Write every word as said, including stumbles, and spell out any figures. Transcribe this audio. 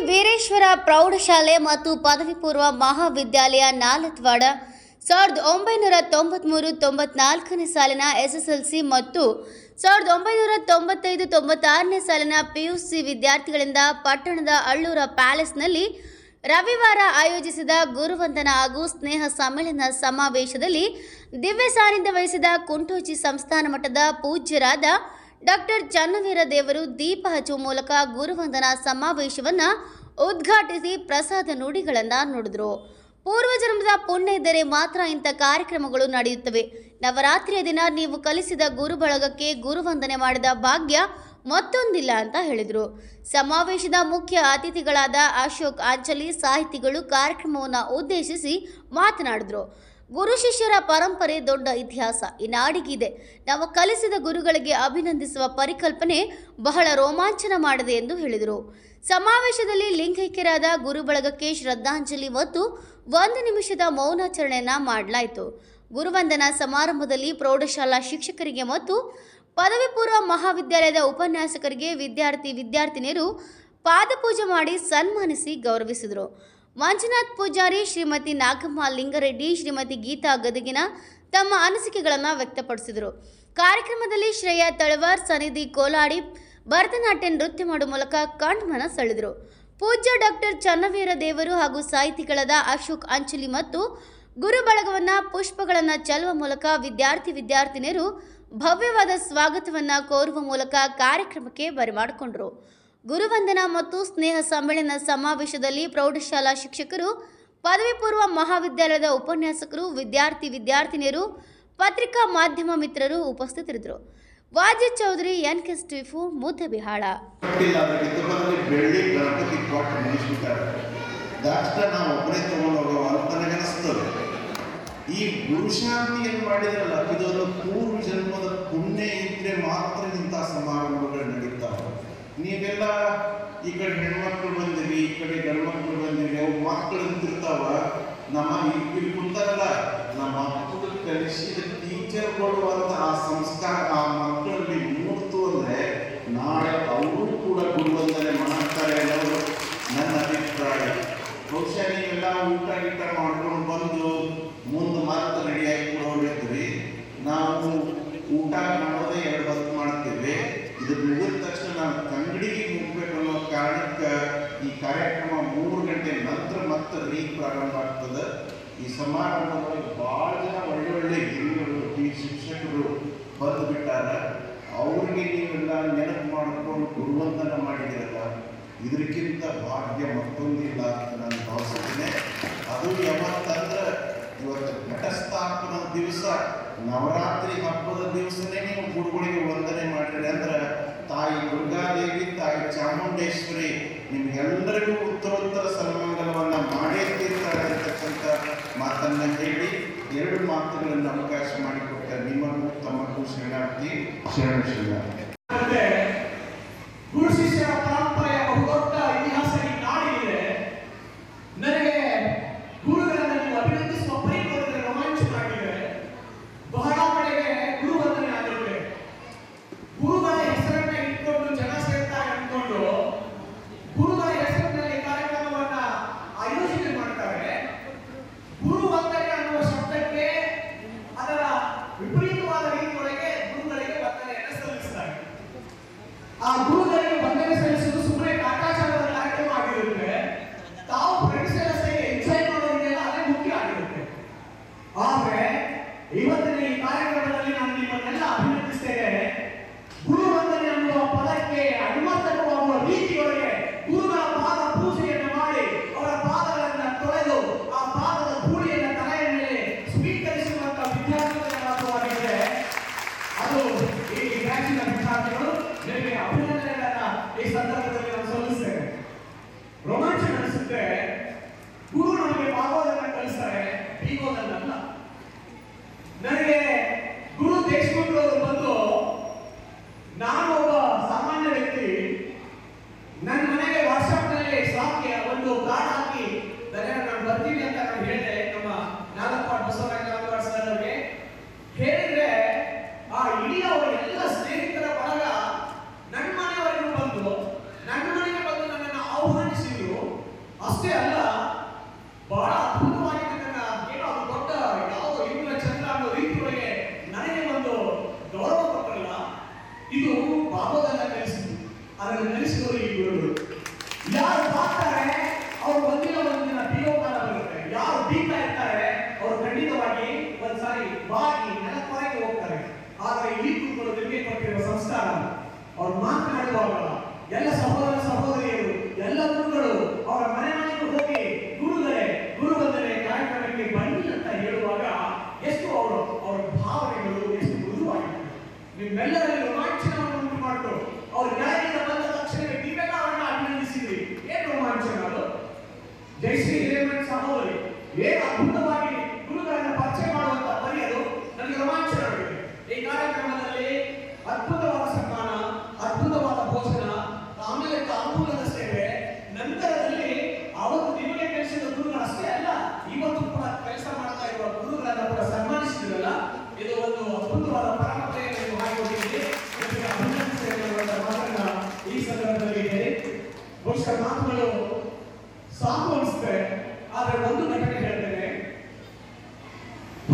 ವೀರೇಶ್ವರ ಪ್ರೌಢಶಾಲೆ ಮತ್ತು ಪದವಿ ಪೂರ್ವ ಮಹಾವಿದ್ಯಾಲಯ ನಾಲತ್ವಾಡ ಸಾವಿರದ ಒಂಬೈನೂರ ತೊಂಬತ್ಮೂರು ತೊಂಬತ್ನಾಲ್ಕನೇ ಸಾಲಿನ ಎಸ್ಎಸ್ಎಲ್ಸಿ ಮತ್ತು ಸಾವಿರದ ಒಂಬೈನೂರ ತೊಂಬತ್ತೈದು ತೊಂಬತ್ತಾರನೇ ಸಾಲಿನ ಪಿಯುಸಿ ವಿದ್ಯಾರ್ಥಿಗಳಿಂದ ಪಟ್ಟಣದ ಅಳ್ಳೂರ ಪ್ಯಾಲೇಸ್ನಲ್ಲಿ ರವಿವಾರ ಆಯೋಜಿಸಿದ ಗುರುವಂದನಾ ಹಾಗೂ ಸ್ನೇಹ ಸಮ್ಮೇಳನ ಸಮಾವೇಶದಲ್ಲಿ ದಿವ್ಯ ಸಾನ್ನಿಧ್ಯ ವಹಿಸಿದ ಕುಂಟೋಜಿ ಸಂಸ್ಥಾನ ಮಠದ ಪೂಜ್ಯರಾದ ಡಾಕ್ಟರ್ ಚನ್ನವೀರ ದೇವರು ದೀಪ ಹಚ್ಚುವ ಮೂಲಕ ಗುರುವಂದನಾ ಸಮಾವೇಶವನ್ನು ಉದ್ಘಾಟಿಸಿ ಪ್ರಸಾದ ನುಡಿಗಳನ್ನು ನುಡಿದರು. ಪೂರ್ವಜನ್ಮದ ಪುಣ್ಯ ಇದ್ದರೆ ಮಾತ್ರ ಇಂಥ ಕಾರ್ಯಕ್ರಮಗಳು ನಡೆಯುತ್ತವೆ. ನವರಾತ್ರಿಯ ದಿನ ನೀವು ಕಲಿಸಿದ ಗುರು ಬಳಗಕ್ಕೆ ಗುರುವಂದನೆ ಮಾಡಿದ ಭಾಗ್ಯ ಮತ್ತೊಂದಿಲ್ಲ ಅಂತ ಹೇಳಿದರು. ಸಮಾವೇಶದ ಮುಖ್ಯ ಅತಿಥಿಗಳಾದ ಅಶೋಕ್ ಆಂಚಲಿ ಸಾಹಿತಿಗಳು ಕಾರ್ಯಕ್ರಮವನ್ನು ಉದ್ದೇಶಿಸಿ ಮಾತನಾಡಿದರು. ಗುರು ಶಿಷ್ಯರ ಪರಂಪರೆ ದೊಡ್ಡ ಇತಿಹಾಸ ಈ ನಾಡಿಗಿದೆ. ನಾವು ಕಲಿಸಿದ ಗುರುಗಳಿಗೆ ಅಭಿನಂದಿಸುವ ಪರಿಕಲ್ಪನೆ ಬಹಳ ರೋಮಾಂಚನ ಮಾಡಿದೆ ಎಂದು ಹೇಳಿದರು. ಸಮಾವೇಶದಲ್ಲಿ ಲಿಂಗೈಕ್ಯರಾದ ಗುರು ಬಳಗಕ್ಕೆ ಶ್ರದ್ಧಾಂಜಲಿ ಮತ್ತು ಒಂದು ನಿಮಿಷದ ಮೌನಾಚರಣೆಯನ್ನ ಮಾಡಲಾಯಿತು. ಗುರುವಂದನಾ ಸಮಾರಂಭದಲ್ಲಿ ಪ್ರೌಢಶಾಲಾ ಶಿಕ್ಷಕರಿಗೆ ಮತ್ತು ಪದವಿ ಪೂರ್ವ ಮಹಾವಿದ್ಯಾಲಯದ ಉಪನ್ಯಾಸಕರಿಗೆ ವಿದ್ಯಾರ್ಥಿ ವಿದ್ಯಾರ್ಥಿನಿಯರು ಪಾದಪೂಜೆ ಮಾಡಿ ಸನ್ಮಾನಿಸಿ ಗೌರವಿಸಿದರು. ಮಂಜುನಾಥ್ ಪೂಜಾರಿ, ಶ್ರೀಮತಿ ನಾಗಮ್ಮ ಲಿಂಗರೆಡ್ಡಿ, ಶ್ರೀಮತಿ ಗೀತಾ ಗದಗಿನ ತಮ್ಮ ಅನಿಸಿಕೆಗಳನ್ನು ವ್ಯಕ್ತಪಡಿಸಿದರು. ಕಾರ್ಯಕ್ರಮದಲ್ಲಿ ಶ್ರೇಯಾ ತಳವಾರ್, ಸನಿಧಿ ಕೋಲಾಡಿ ಭರತನಾಟ್ಯ ನೃತ್ಯ ಮಾಡುವ ಮೂಲಕ ಕಣ್ಮನ ಸೆಳೆದರು. ಪೂಜ್ಯ ಡಾಕ್ಟರ್ ಚನ್ನವೀರ ದೇವರು ಹಾಗೂ ಸಾಹಿತಿಗಳಾದ ಅಶೋಕ್ ಅಂಚಲಿ ಮತ್ತು ಗುರು ಬಳಗವನ್ನು ಪುಷ್ಪಗಳನ್ನು ಚೆಲ್ಲುವ ಮೂಲಕ ವಿದ್ಯಾರ್ಥಿ ವಿದ್ಯಾರ್ಥಿನಿಯರು ಭವ್ಯವಾದ ಸ್ವಾಗತವನ್ನು ಕೋರುವ ಮೂಲಕ ಕಾರ್ಯಕ್ರಮಕ್ಕೆ ಬರಮಾಡಿಕೊಂಡರು. ಗುರುವಂದನಾ ಮತ್ತು ಸ್ನೇಹ ಸಮ್ಮೇಳನ ಸಮಾವೇಶದಲ್ಲಿ ಪ್ರೌಢಶಾಲಾ ಶಿಕ್ಷಕರು, ಪದವಿ ಪೂರ್ವ ಮಹಾವಿದ್ಯಾಲಯದ ಉಪನ್ಯಾಸಕರು, ವಿದ್ಯಾರ್ಥಿ ವಿದ್ಯಾರ್ಥಿನಿಯರು, ಪತ್ರಿಕಾ ಮಾಧ್ಯಮ ಮಿತ್ರರು ಉಪಸ್ಥಿತರಿದ್ದರು. ವಾದ್ಯ ಚೌಧರಿ, ಎನ್ ಕೆ ಸ್ಟಿಫು, ಮುದ್ದೆಬಿಹಾಳ. ಈ ಗುರುಶಾಂತಿಯನ್ನು ಮಾಡಿದ್ರಲ್ಲ, ಇದೊಂದು ಪೂರ್ವ ಜನ್ಮದ ಪುಣ್ಯ ಇದ್ರೆ ಮಾತ್ರ ಇಂಥ ಸಮಾರಂಭಗಳು ನಡೀತಾವೆ. ನೀವೆಲ್ಲ ಈ ಕಡೆ ಹೆಣ್ಮಕ್ಳು ಬಂದಿರಿ, ಈ ಕಡೆ ಗಂಡ್ಮಕ್ಳು ಬಂದಿರಿ, ಅವು ಮಕ್ಕಳು ಅಂತಿರ್ತಾವ. ನಮ್ಮ ಇಲ್ಲಿ ಕುಂತಾರಲ್ಲ, ನಮ್ಮ ಮಕ್ಕಳು ಕಲಿಸಿದ ಟೀಚರ್ಗಳು ಅಂತ ಆ ಸಂಸ್ಕಾರ ಆ ಮಕ್ಕಳಲ್ಲಿ ಮೂಡ್ತು ಅಂದ್ರೆ ನಾಳೆ ಅವರು ಕೂಡ ಗುರುವಂದನೆ ಮಾಡ್ತಾರೆ ಅನ್ನೋದು ನನ್ನ ಅಭಿಪ್ರಾಯ. ಬಹುಶಃ ನೀವೆಲ್ಲ ಊಟ ಗೀಟ ಮಾಡ್ಕೊಂಡು ಬಂದು ಮುಂದೆ ಮತ್ತೆ ರೆಡಿಯಾಗಿ ಕೊಡೋರಿದ್ರಿ. ನಾವು ಊಟ ಮಾಡೋದೇ ಎರಡು ಹೊತ್ತು ಮಾಡ್ತೇವೆ. ಇದು ಮುಗಿದ ತಕ್ಷಣ ನಾವು ತಂಗಡಿಗೆ ಮುಗ್ಬೇಕು ಅನ್ನೋ ಕಾರಣಕ್ಕೆ ಈ ಕಾರ್ಯಕ್ರಮ ಮೂರು ಗಂಟೆ ನಂತರ ಮತ್ತೆ ರೀ ಪ್ರಾರಂಭ ಆಗ್ತದೆ. ಈ ಸಮಾರಂಭದಲ್ಲಿ ಭಾಳ ಜನ ಒಳ್ಳೆ ಒಳ್ಳೆ ಹಿರಿಯರು, ಈ ಶಿಕ್ಷಕರು ಬಂದು ಬಿಟ್ಟಾರ. ಅವ್ರಿಗೆ ನೀವೆಲ್ಲ ನೆನಪು ಮಾಡಿಕೊಂಡು ಗುರುವಂದನ ಮಾಡಿದಿರಲ್ಲ, ಇದಕ್ಕಿಂತ ಭಾಗ್ಯ ಮತ್ತೊಂದಿಲ್ಲ ಅಂತ ನಾನು ಭಾವಿಸ್ತೇನೆ. ಅದು ಯಾವತ್ತಂದ್ರೆ ಇವತ್ತು ಘಟಸ್ಥಾಪನ ದಿವಸ, ನವರಾತ್ರಿ ಹಬ್ಬದ ದಿವಸನೇ ನೀವು ಗುರುಗಳಿಗೆ ವಂದನೆ ಮಾಡಿರಿ ಅಂದ್ರೆ ತಾಯಿ ದುರ್ಗಾದೇವಿ, ತಾಯಿ ಚಾಮುಂಡೇಶ್ವರಿ ನಿಮ್ಗೆಲ್ಲರಿಗೂ ಉತ್ತರೋತ್ತರ ಸನ್ಮಂಗಲವನ್ನ ಮಾಡೇ ತೀರ್ತಾರೆ ಅಂತಕ್ಕಂಥ ಮಾತನ್ನ ಹೇಳಿ ಎರಡು ಮಾತುಗಳನ್ನು ಅವಕಾಶ ಮಾಡಿಕೊಡ್ತಾರೆ. ನಿಮ್ಮನ್ನು ತಮ್ಮನ್ನು ಶರಣಾರ್ಥಿ ಶರಣ ಶರಣಾರ್ಥಿ. ಗುರು ಶಿಷ್ಯರ ಪರಂಪರೆಯ ಬಹುದೊಡ್ಡ ಇತಿಹಾಸ ಈ ನಾಡಿಗಿದೆ. ನನಗೆ ಗುರುಗಳನ್ನು ನೀವು ಅಭಿನಂದಿಸುವ ಪರಿಕಲ್ಪನೆ ರೋಮಾಂಚನ ಆಗಿದೆ. ಬಹಳ ಕಡೆಗೆ ಗುರುವಂದನೆ ಆಗಿದೆ. ಗುರುಗಳ ಹೆಸರನ್ನ ಇಟ್ಕೊಂಡು ಜನ ಸೇರ್ತಾರೆ ಅಂದ್ಕೊಂಡು ಗುರುಗಳ ಹೆಸರಿನಲ್ಲಿ ಕಾರ್ಯಕ್ರಮವನ್ನ ಆಯೋಜನೆ ಮಾಡ್ತಾರೆ. ಗುರುವಂದನೆ ಅನ್ನುವ ಶಬ್ದಕ್ಕೆ ಅದರ ವಿಪರೀತವಾದ ರೀತಿಯೊಳಗೆ ಗುರುಗಳಿಗೆ ವಂದನೆಯನ್ನು ಸಲ್ಲಿಸ್ತಾರೆ. ಅಷ್ಟೇ ಅಲ್ಲ, ಬಹಳ ಅದ್ಭುತವಾಗಿ ನನ್ನ ಏನೋ ಅದು ದೊಡ್ಡ ಯಾವ ಇಂದ್ರ ಚಂದ್ರ ಅನ್ನೋ ರೀತಿಯೊಳಗೆ ನನಗೆ ಒಂದು ಗೌರವ ಕೊಟ್ಟರಲ್ಲ, ಇದು ಬಾಬೋದನ್ನ ಕಲಿಸಿದ್ರು. ಅದನ್ನು ಕಲಿಸಿದವರು ಈ ಗುರುಗಳು. ಯಾರು ಮಾಡ್ತಾರೆ ಅವ್ರು ಒಂದಿನ ಒಂದಿನ ಪಿಯೋಪಾನ ಬರುತ್ತೆ. ಯಾರು ಬೀಗ್ತಾ ಇರ್ತಾರೆ ಅವರು ಖಂಡಿತವಾಗಿ ಒಂದ್ಸಾರಿ ಬಾಗಿ ನೆಲಕ್ಕೊಳಗೆ ಹೋಗ್ತಾರೆ. ಆದರೆ ಈ ಗುರುಗಳು ನಿಮಗೆ ಕೊಟ್ಟಿರುವ ಸಂಸ್ಕಾರ, ಅವ್ರು ಮಾತನಾಡುವಾಗ ಎಲ್ಲ ಸಹೋದರ ಸಹೋದರಿಯರು ಎಲ್ಲ ಗುರುಗಳು ಅವರ ಮನೆ ಮನೆಗೆ ಹೋಗಿ ಗುರುಗಳೇ ಗುರು ವಂದನೆ ಕಾರ್ಯಕ್ರಮಕ್ಕೆ ಬನ್ನಿ ಅಂತ ಹೇಳುವಾಗ ಎಷ್ಟು ಅವರು ಅವರ ಭಾವನೆಗಳು ಎಷ್ಟು ಮೃದುವಾಗಿವೆ. ನಿಮ್ಮೆಲ್ಲರಲ್ಲಿ ರೋಮಾಂಚನವನ್ನು ಉಂಟು ಮಾಡಿದ್ರು. ಅವ್ರ ನ್ಯಾಯದಿಂದ ಬಂದ ತಕ್ಷಣವೇ ನೀವೆಲ್ಲ ಅವರನ್ನ ಅಭಿನಂದಿಸಿದ್ರಿ. ಏನ್ ರೋಮಾಂಚನ ಅದು! ಜಯಶ್ರೀ ಹಿರೇಮಠ್ ಸಹೋದರಿ ಏನು ಅದ್ಭುತವಾಗಿ ಗುರುಗಳನ್ನ ಪರಿಚಯ ಮಾಡುವಂತ ಬರೆಯಲು ನನಗೆ ರೋಮಾಂಚನವಾಗಿದೆ. ಈ ಕಾರ್ಯಕ್ರಮದಲ್ಲಿ ಅದ್ಭುತವಾದ ಸನ್ಮಾನ, ಅದ್ಭುತವಾದ ಭೋಜನ, ಆಮೇಲೆ ತಾಂಬೂಲದ ಸೇವೆ, ನಂತರದಲ್ಲಿ ಅವತ್ತು ನಿಮಗೆ ಕಲಿಸಿದ ಗುರುಗಳು ಅಷ್ಟೇ ಅಲ್ಲ, ಇವತ್ತು ಕೂಡ ಕೆಲಸ ಮಾಡ್ತಾ ಇರುವ ಗುರುಗಳನ್ನ ಕೂಡ ಸನ್ಮಾನಿಸಿದ್ರಲ್ಲ, ಇದು ಒಂದು ಅದ್ಭುತವಾದ ಪರಂಪರೆಯನ್ನು ನೀವು ಹಾಕಿಕೊಂಡಿದ್ದೀರಿ. ಮಾತನ್ನ ಈ ಸಂದರ್ಭದಲ್ಲಿ ಬಹುಶಃ ಮಾತುಗಳು ಸಾಕು ಅನಿಸುತ್ತೆ. ಆದ್ರೆ ಒಂದು ಘಟನೆ ಹೇಳ್ತೇನೆ.